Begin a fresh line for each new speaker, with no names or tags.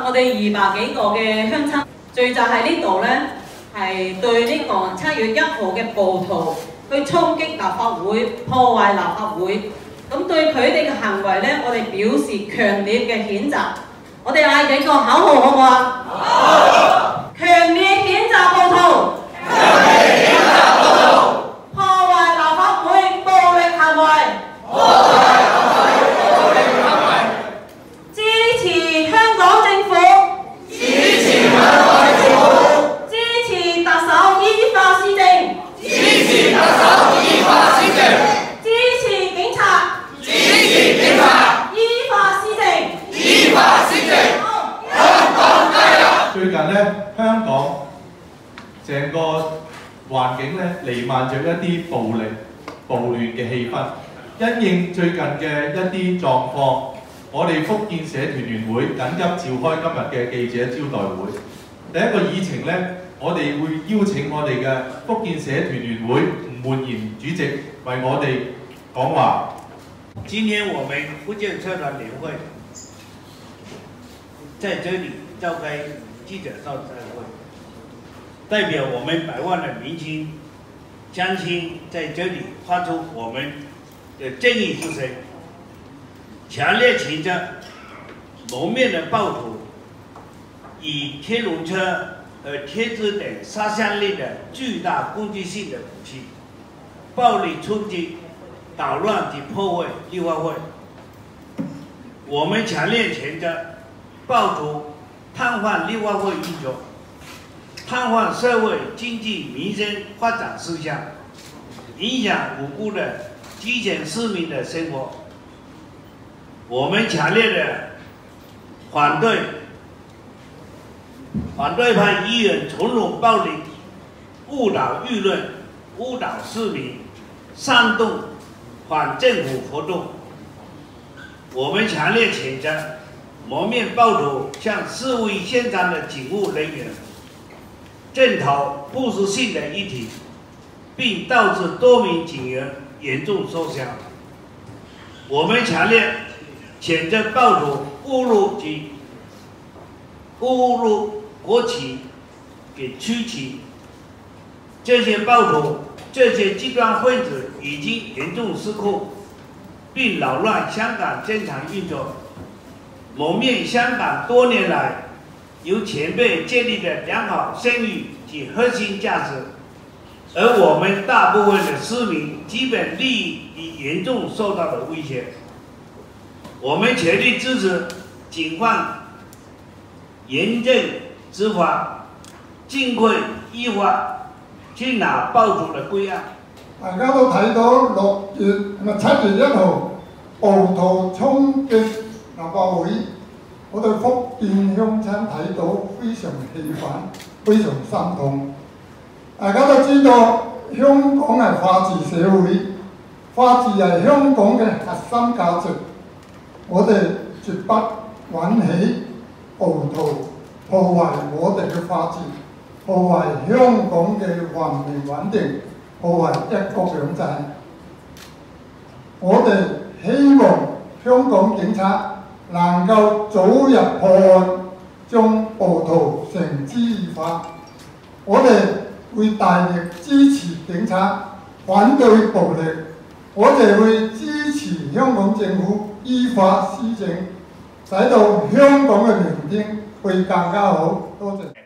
我哋200幾個嘅鄉親聚集喺呢度咧，係對呢個7月1號嘅暴徒去衝擊立法會、破壞立法會。咁對佢哋嘅行為咧，我哋表示強烈嘅譴責。我哋嗌幾個口號好唔好啊？好！強烈譴責暴徒！強烈譴責暴徒！破壞立法會暴力行為！破壞立法會暴力行為！支持香港政府！支持香港政府！支持特首依法施政！支持特首依法施政！支持警察！支持警察！依法施政！依法施政！香港加油！
最近咧，香港成個環境咧瀰漫着一啲暴力、暴亂嘅氣氛。因應最近嘅一啲狀況，我哋福建社團聯會緊急召開今日嘅記者招待會。第一個議程咧，我哋會邀請我哋嘅福建社團聯會吳煥賢主席為我哋講話。
今天我們福建社團聯會在這裡召開記者招待會，代表我們100萬的民心鄉親在這裡發出我們的正義之聲，強烈譴責蒙面的暴徒以鐵籠車和鐵枝等殺傷力的巨大攻擊性的武器，暴力衝擊、搗亂及破壞立法會。我們強烈譴責暴徒癱瘓立法會運作，癱瘓社會經濟民生發展事項，影響無辜的基層市民的生活。我們強烈的反對派議員縱容暴力，誤導輿論，誤導市民，煽動反政府活動。我們強烈譴責蒙面暴徒向示威現場的警務人員正投不實性的議題，並導致多名警員嚴重受傷。我們強烈譴責暴徒侮辱國旗給區旗。這些暴徒、這些極端分子已經嚴重失控，並擾亂香港正常運作，蒙面香港多年來由前輩建立的良好聲譽及核心價值，而我們大部分的市民基本利益已嚴重受到了威脅。我們全力支持警方嚴正執法，盡快依法拘拿暴徒的歸案。
大家都睇到7月1號暴徒衝擊立法會，我哋福建鄉親睇到非常氣憤，非常心痛。大家都知道香港係法治社會，法治係香港嘅核心價值，我哋絕不允許暴徒破壞我哋嘅法治，破壞香港嘅繁榮穩定，破壞一國兩制。我哋希望香港警察能夠早日破案，將暴徒繩之以法。我哋會大力支持警察，反對暴力。我哋會支持香港政府依法施政，使到香港嘅明天會更加好。多謝。